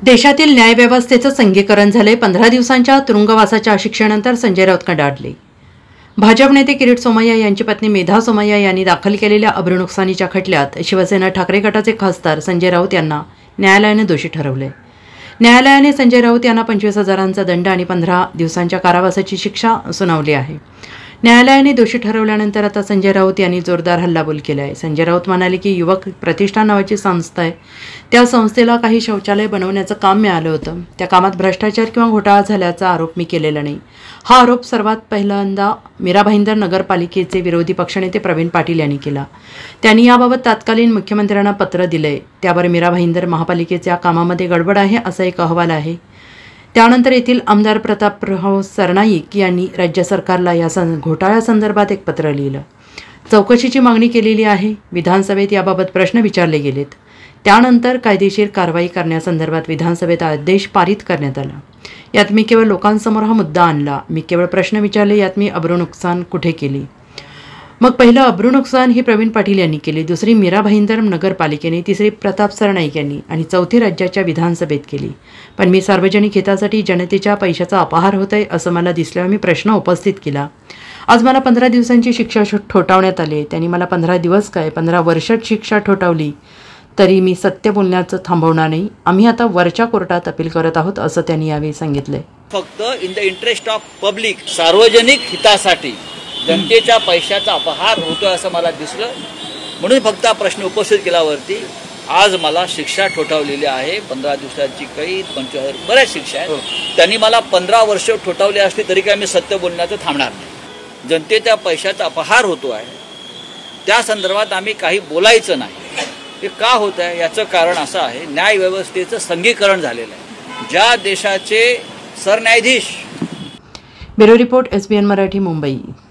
देशातील न्यायव्यवस्थेचं संघीकरण झाले। 15 दिवसांच्या तुरुंगवासाच्या शिक्षेनंतर संजय राऊत कडाडले। भाजप नेते किरीट सोमय्या यांची पत्नी मेधा सोमय्या यांनी दाखल केलेल्या अब्रू नुकसानीच्या खटल्यात शिवसेना ठाकरे गटाचे खासदार संजय राऊत यांना न्यायालयाने दोषी ठरवले। न्यायालयाने संजय राऊत यांना 25,000चा दंड आणि 15 दिवसांच्या कारावासाची शिक्षा सुनावली आहे। न्यायालयाने दोषी ठरवल्यानंतर आता संजय राऊत यांनी जोरदार हल्लाबोल केला आहे। संजय राऊत म्हणाले की युवक प्रतिष्ठान नावाची संस्था आहे, त्या संस्थेला काही शौचालय बनवण्याचं काम मिळालं होतं। त्या कामात भ्रष्टाचार किंवा घोटाळा झाल्याचा आरोप मी केलेला नाही। हा आरोप सर्वात पहिल्यांदा मीरा भाईंदर नगरपालिकेचे विरोधी पक्षनेते प्रवीण पाटील यांनी केला। त्यांनी याबाबत तत्कालीन मुख्यमंत्र्यांना पत्र दिले। त्यावर मीरा भाईंदर महापालिकेच्या कामामध्ये गडबड आहे असा एक अहवाल आहे। त्यानंतर येथील आमदार प्रतापराव सरनाईक यांनी राज्य सरकारला या घोटाळ्यासंदर्भात एक पत्र लिहिलं। चौकशीची मागणी केलेली आहे। विधानसभेत याबाबत प्रश्न विचारले गेलेत। त्यानंतर कायदेशीर कारवाई करण्यासंदर्भात विधानसभेत आदेश पारित करण्यात आला। यात मी केवळ लोकांसमोर हा मुद्दा आणला। मी केवळ प्रश्न विचारले। यात मी अब्रू नुकसान कुठे केली? मग पहिलं अब्रू नुकसान ही प्रवीण पाटील यांनी केली, दुसरी मीरा भाईंदर नगरपालिकेने, तिसरी प्रताप सरनाईक यांनी आणि चौथी राज्याच्या विधानसभेत केली। पण मी सार्वजनिक हितासाठी जनतेच्या पैशाचा अपहार होतोय असं मला दिसल्यावर मी प्रश्न उपस्थित केला। आज मला 15 दिवसांची शिक्षा ठोठावण्यात आली। त्यांनी मला 15 दिवस काय 15 वर्षात शिक्षा ठोठावली तरी मी सत्य बोलण्याचं थांबवणार नाही। आम्ही आता वरच्या कोर्टात अपील करत आहोत असं त्यांनी यावेळी सांगितले। फक्त in the interest of public, सार्वजनिक हितासाठी जनतेच्या पैशाचा अपहार होतोय असं मला दिसलं, म्हणून फक्त हा प्रश्न उपस्थित केल्यावरती आज मला शिक्षा ठोठावलेली आहे। 15 दिवसाची कैद, 25,000 बऱ्याच शिक्षा आहेत। त्यांनी मला 15 वर्ष ठोठावली असली तरी काय मी सत्य बोलण्याचं थांबणार नाही। जनतेच्या पैशाचा अपहार होतो आहे, त्या संदर्भात आम्ही काही बोलायचं नाही। हे का होत आहे याचं कारण असं आहे, न्यायव्यवस्थेचं संघीकरण झालेलं आहे। ज्या देशाचे सरन्यायाधीश। Bureau report SBN Marathi, Mumbai.